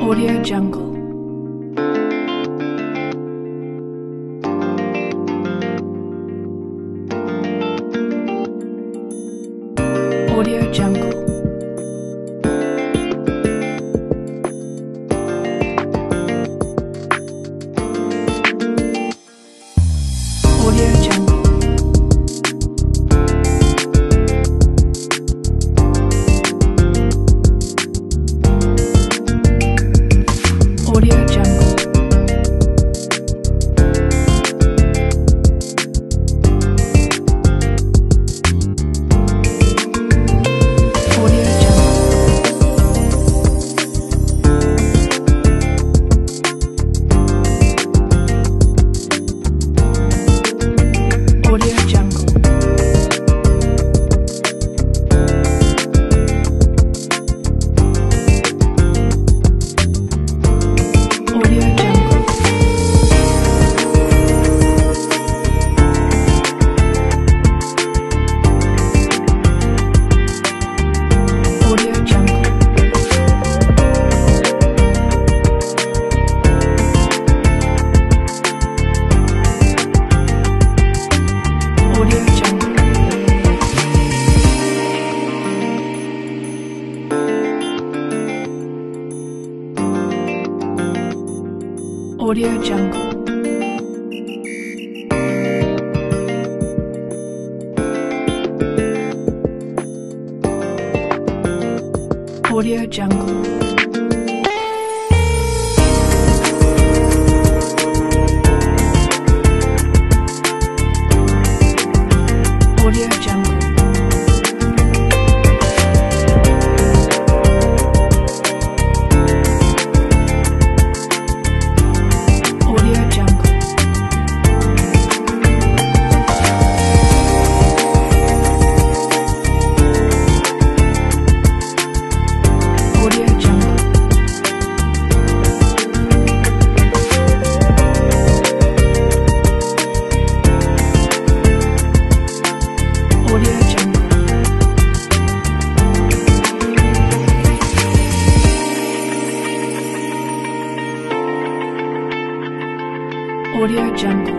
Audio Jungle. Audio Jungle. Audio Jungle. Audio Jungle. Audio Jungle. Audio Jungle. Audio Jungle. Audio Jungle. Audio Jungle. Audio Jungle. Audio Jungle. Audio Jungle. Audio Jungle. Audio Jungle. Audio Jungle. Audio Jungle.